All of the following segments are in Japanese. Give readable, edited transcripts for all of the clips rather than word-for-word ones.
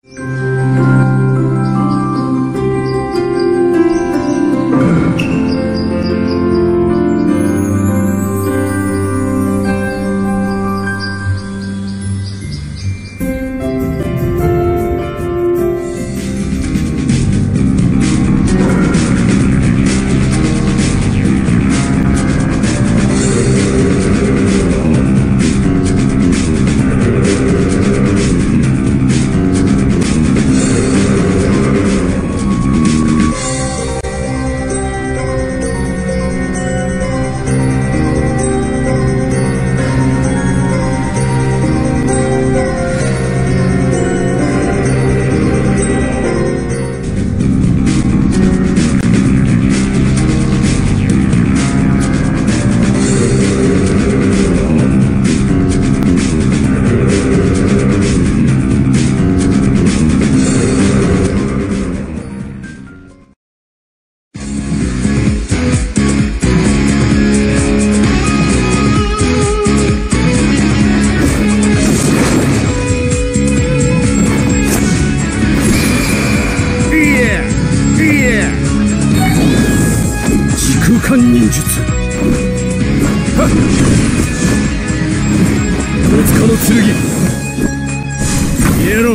空間忍術。はっ、戸塚の剣。消えろ。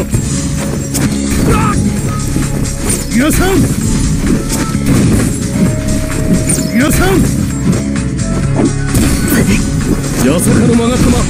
よさんよさん。八坂の勾玉。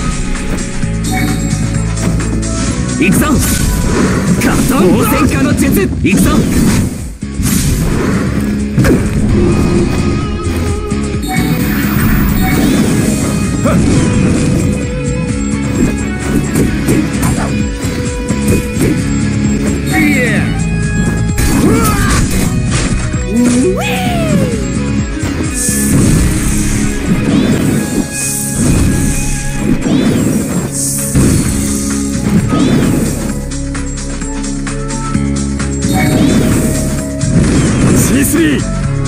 行くぞ。応戦家の術。行くぞ。C3。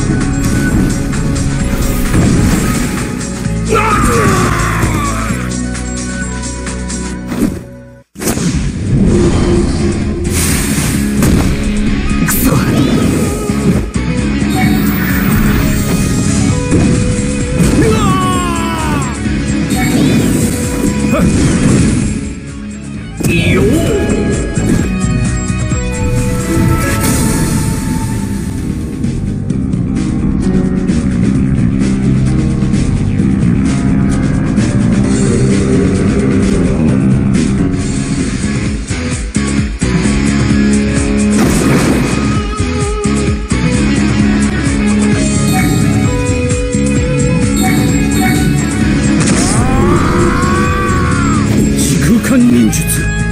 忍術。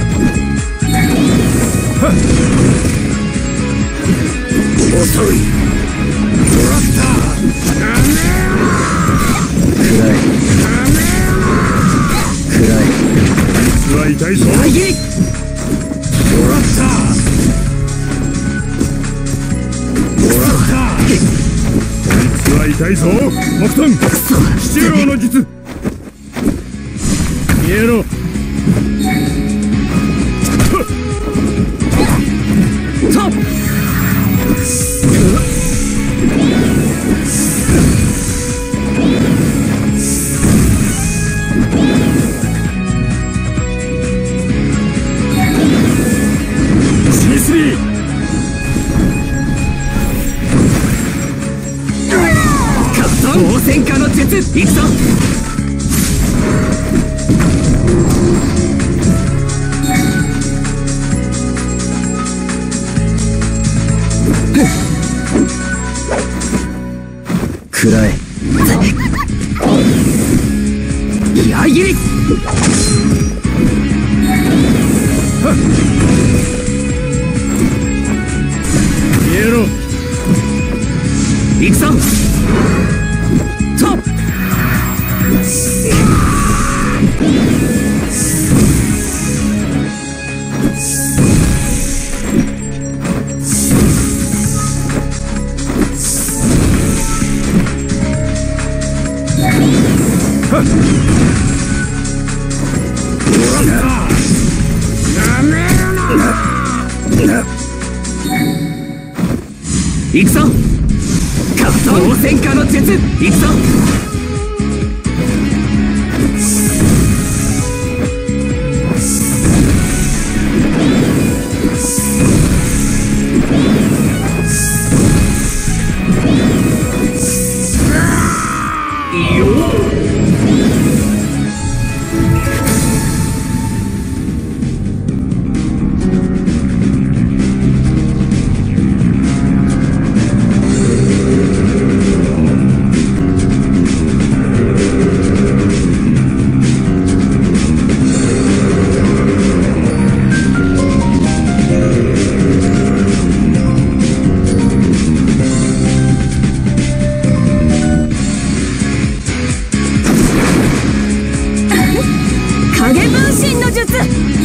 遅い。もらった。暗い。暗い。実は痛いぞ。もらった。もらった。実は痛いぞ。木遁。七郎の術。消えろ。応戦家の術。行くぞ。暗い。矢切り。消えろ。行くぞ。 行くぞ。格闘戦火の術、行くぞ。 影分身の術。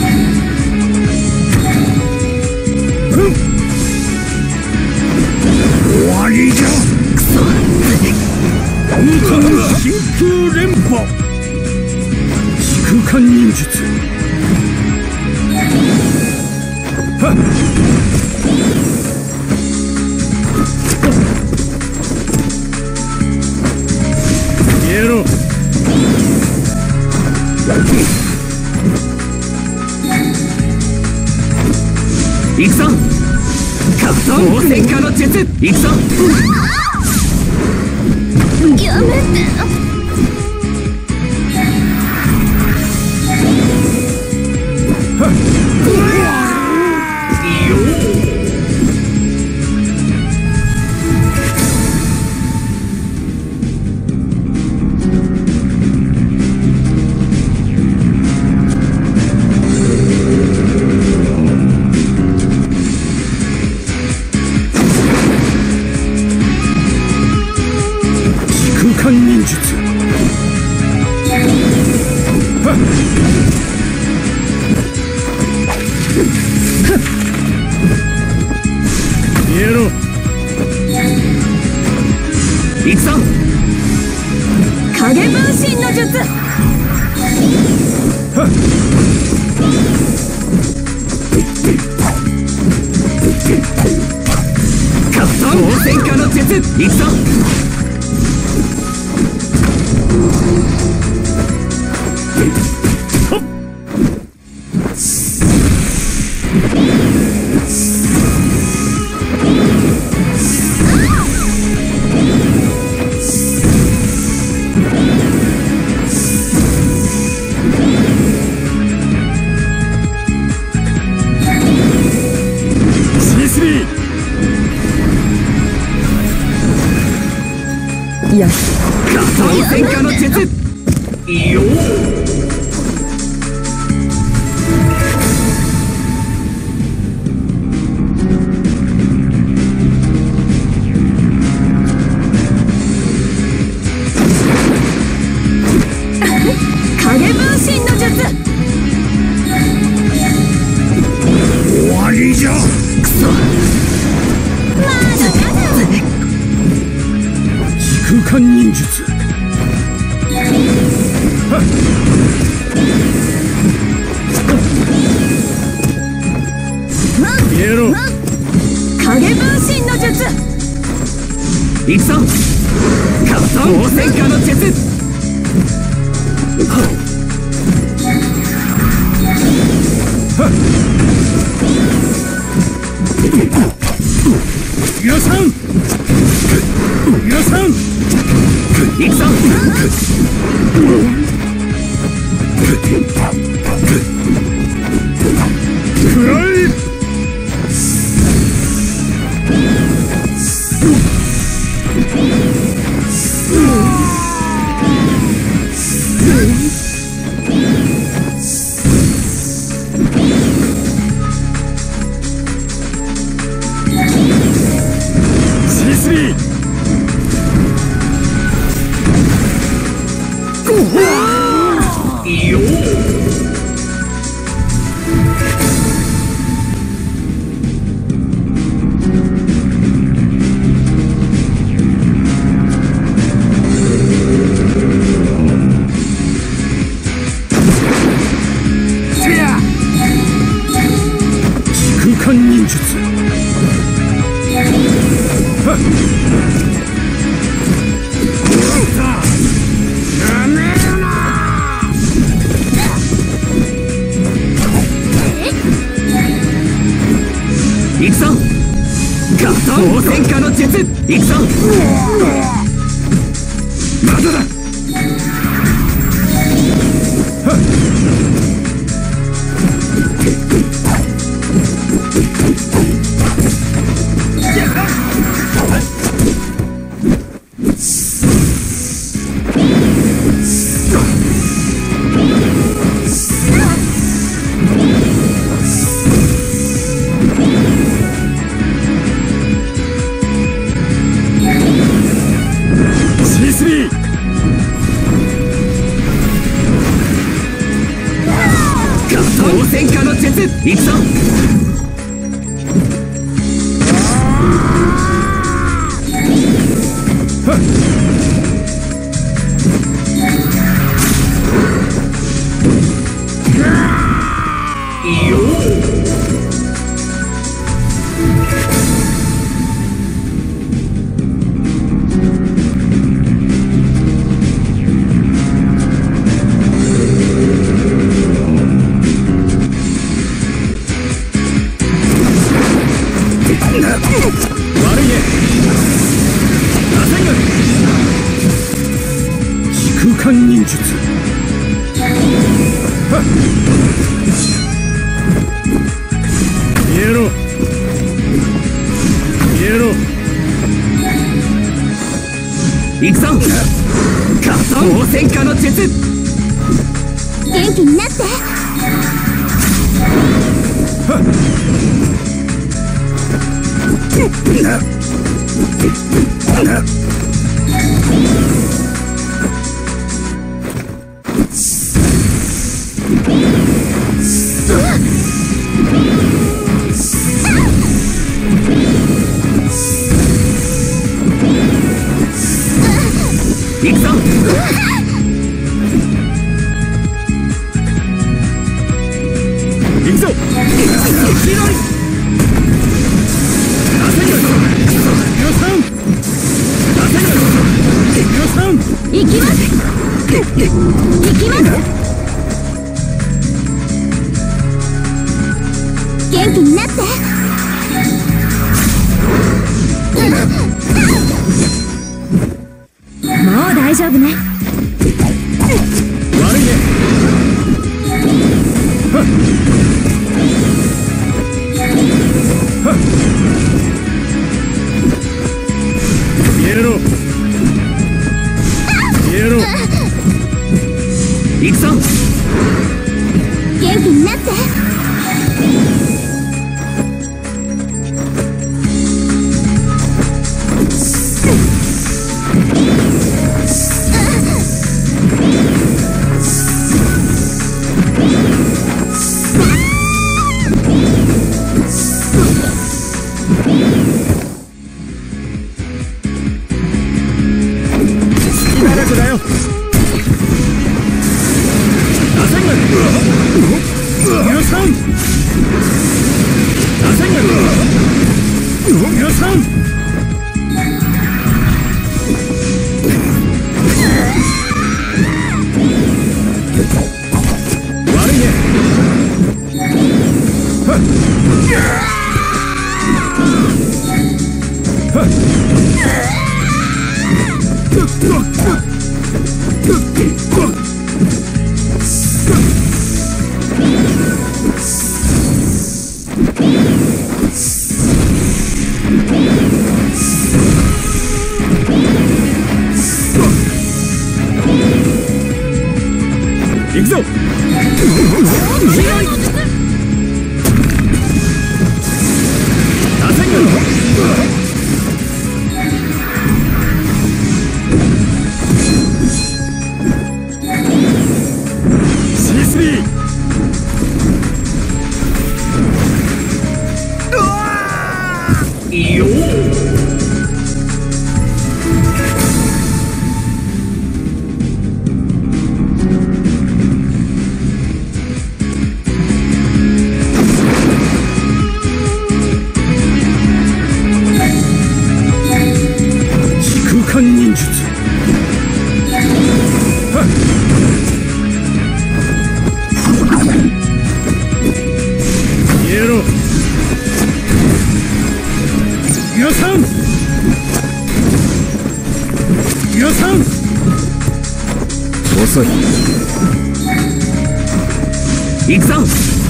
終わりじゃ。 くそ。 本当の真空連覇。時空間忍術。はっ。消えろ。 行くぞ。格闘戦火の術、行くぞ。 やめて。 空間忍術。はっ。消えろ。 行くぞ。 影分身の術。 はっ。 格闘戦火の術、行くぞ。 いや、 格闘戦火の術。よー。 影分身の術。 終わりじゃ。 くそ。 まだまだ。 時空間忍術。はっ。消えろ。 影分身の術。 行くぞ。格闘戦火の術。 許さん。許さん。 行くぞ。 くらい。 よー。 時空間忍術。 やめるな。 行くぞ。合闘戦火の術。行くぞ。 まだだ。 戦火の術。行くぞ。いいよ。悪いね。 時空間忍術。消えろ。消えろ。 行くぞ。合闘戦火の術。 元気になって。 行くぞ。 行くぞ。 行きます。行きます。元気になって。もう大丈夫ね。 悪いね。消えろ。消えろ。 行くぞ。 元気になって。 だよ。皆さん。皆さん。悪いね。行くぞ。 いいよ。 遅い。行くぞ。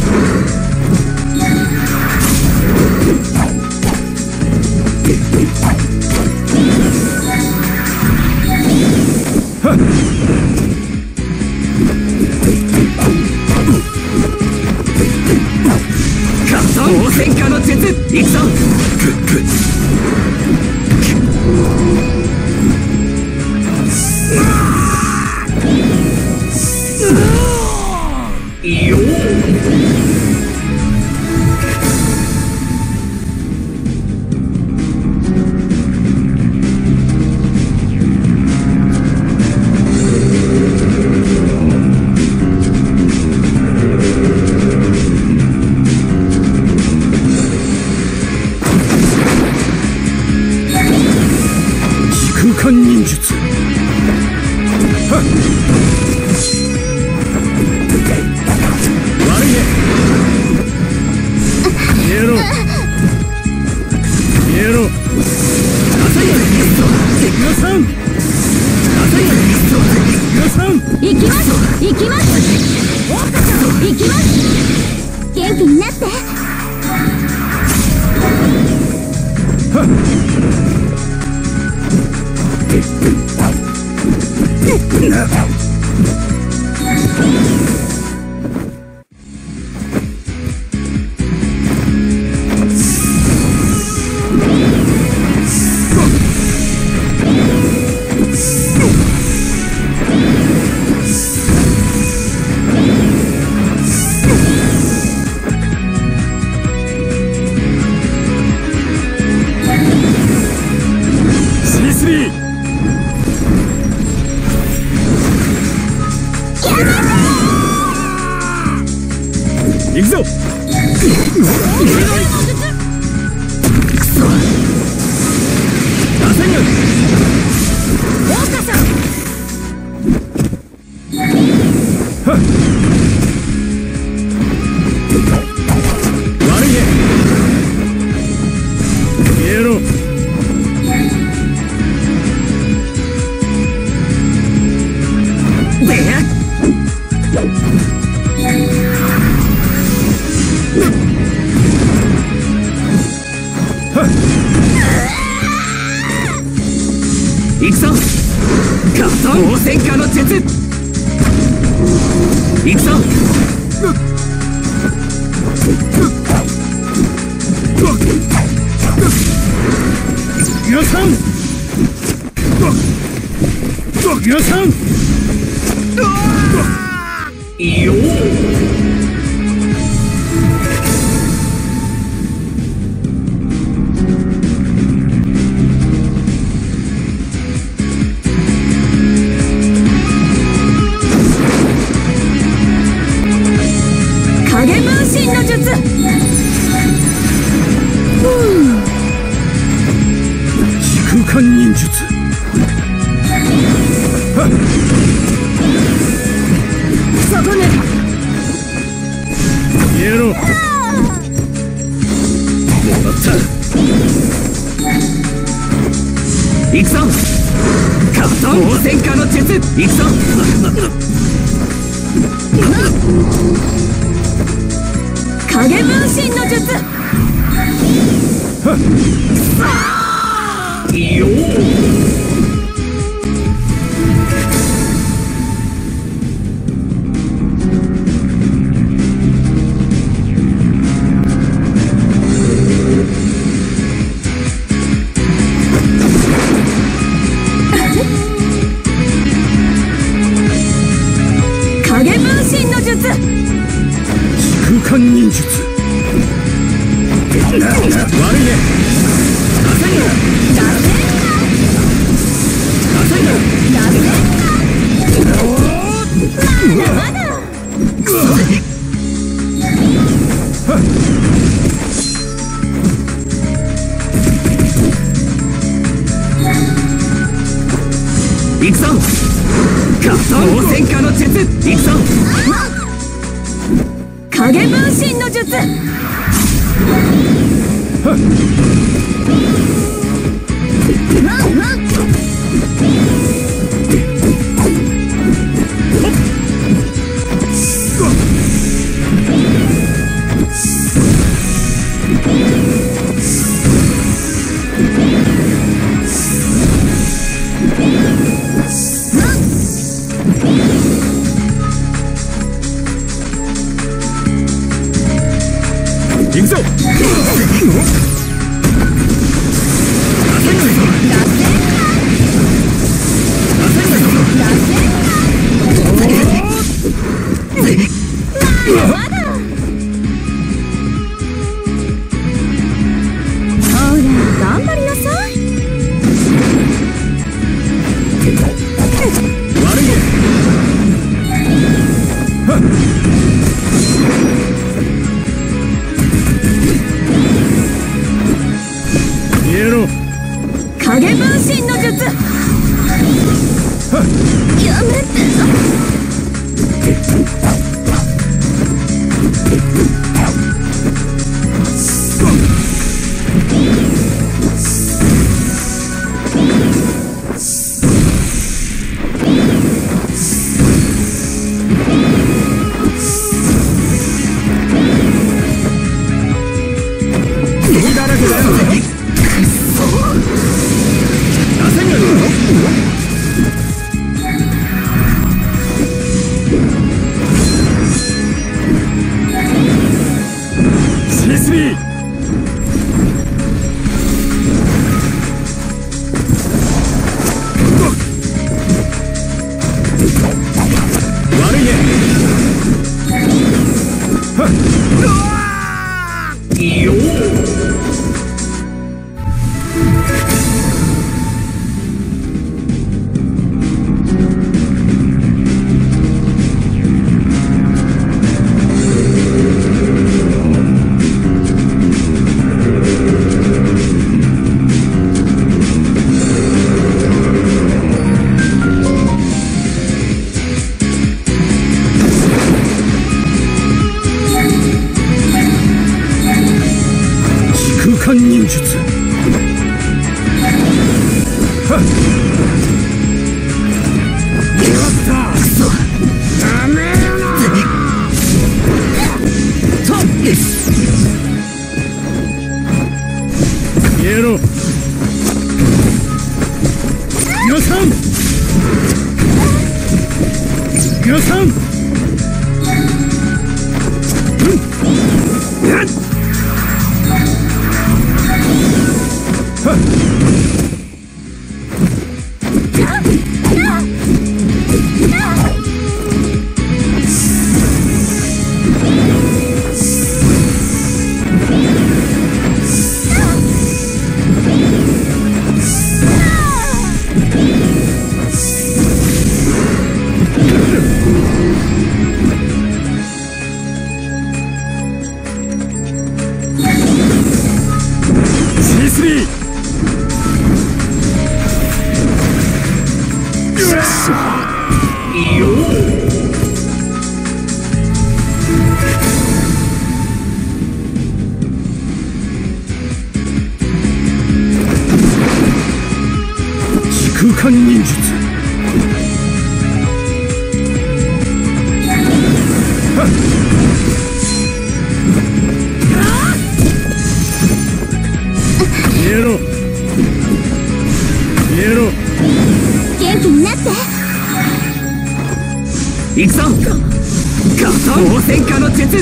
応戦家の術、行くぞ。いいよ。 空間忍術。悪いね。消えろ消えろ。皆さん皆さん、 行きます行きます行きます。元気になって。 行くぞ。悪いね。消えろ。 行くぞ。応戦家の術。行くぞ。 皆さん皆さん、 いいよ。 影分身の術。 時空間忍術。 そこね。 消えろ。 もらった。行くぞ。応戦家の術。行くぞ。 影分身の術。 いいよ。 影分身の術。 時空間忍術。悪いね。 行くぞ。応戦家の術。行くぞ。 影分身の術。 行くぞ。 影分身の術。やめて。 敵だらけだよ。悪いね。いいよ。空間忍術。はっ。やった。くそ。ダメよな。と。消えろ。皆さん。皆さん。やっ。空間忍術。消えろ。消えろ。 元気になって。 行くぞ。ガトン応戦下の術。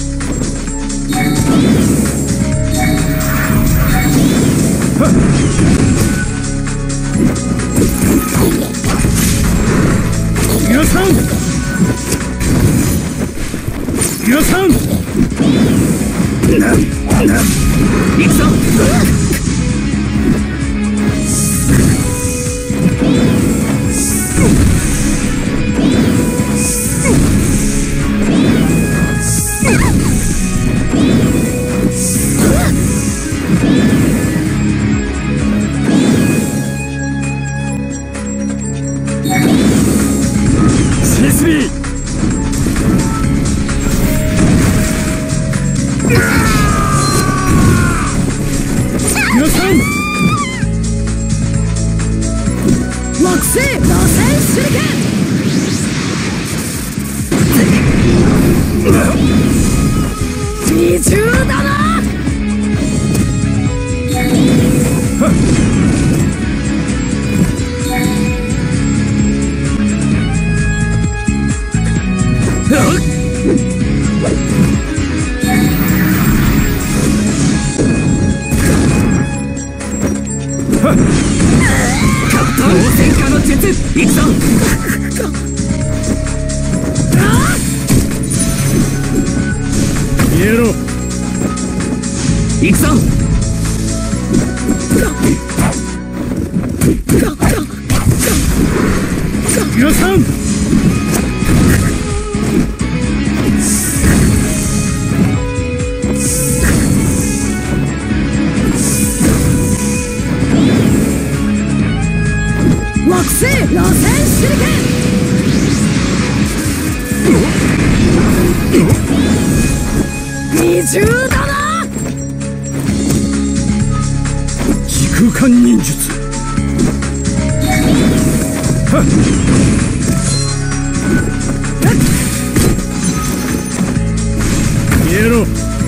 皆さん。皆さん。 行くぞ。 行くぞ。 消えろ。 行くぞ。 皆さん。 惑星螺旋手裏剣。二重だな。 時空間忍術。はっ。消えろ。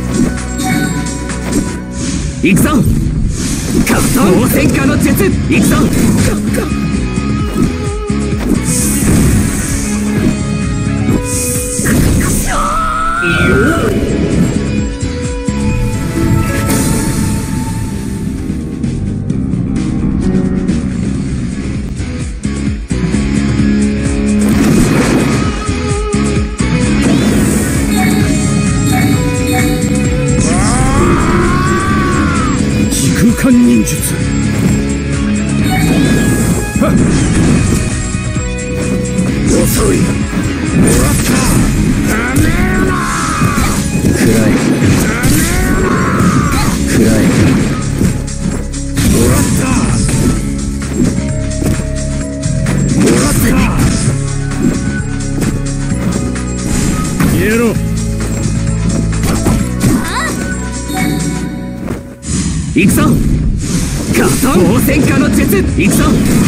行くぞ。カブトン戦火の術。行くぞ。 時空間忍術。はっ。遅い。もらった。ダメよな。 暗い。暗い。 もらった。もらった。消えろ。 行くぞ。カブトン戦火の術。行くぞ。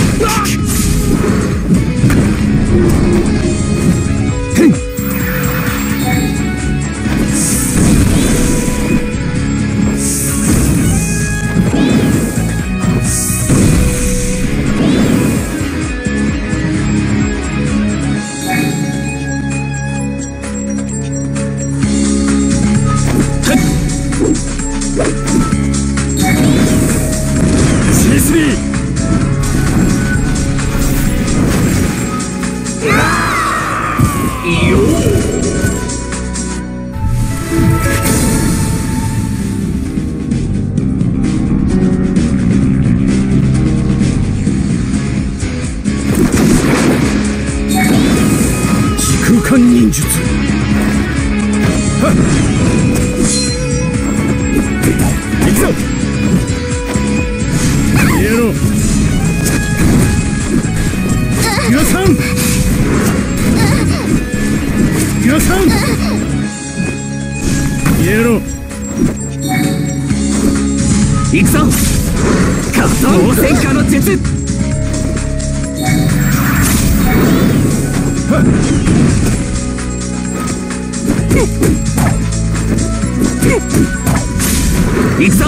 時空間忍術。はっ。行くぞ。消えろ。皆さん。皆さん。消えろ。 行くぞ。カブトン戦火の術。 はっ。 行くぞ。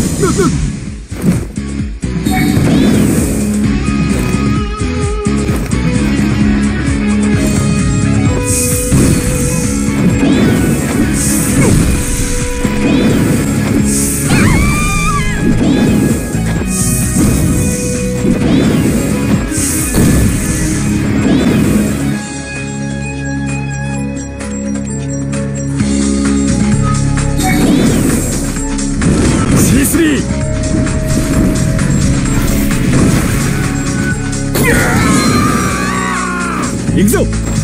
行くぞ。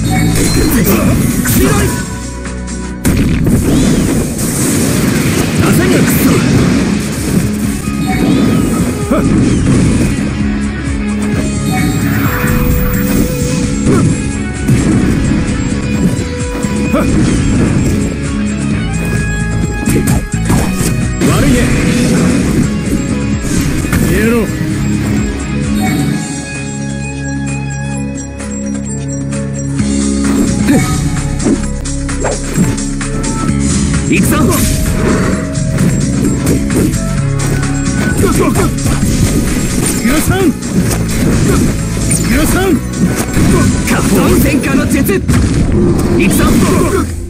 強い。なぜにくそ。 はっ。はっ。悪いね。消えろ。 行くぞ。 皆さん。皆さん。 カブトン戦火の術。行くぞ。